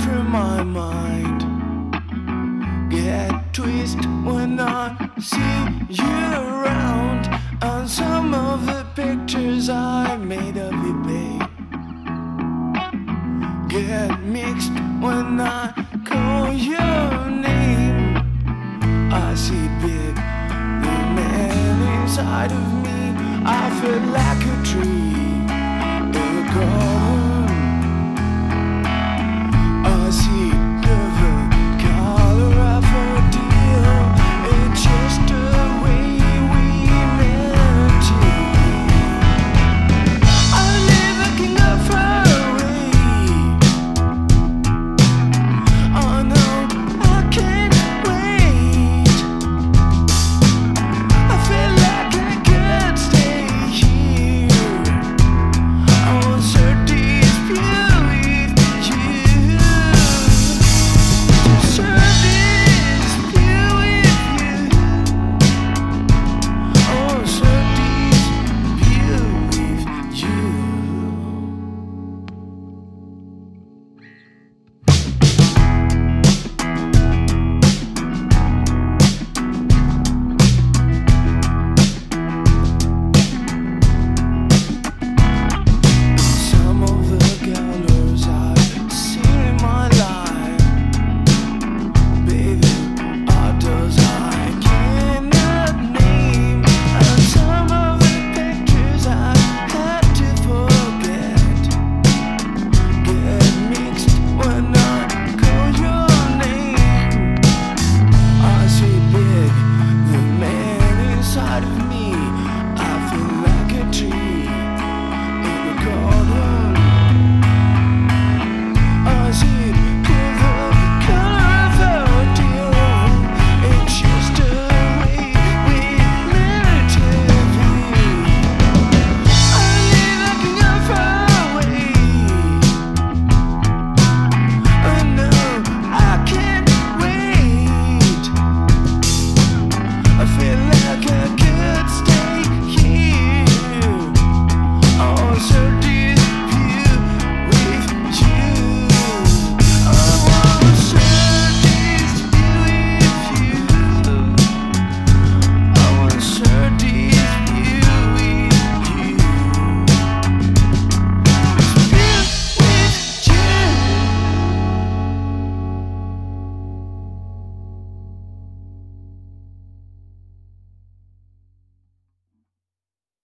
from my mind. Get twist when I see you around, and some of the pictures I made of you, babe. Get mixed when I call your name. I see big, the man inside of me. I feel like a tree, a god.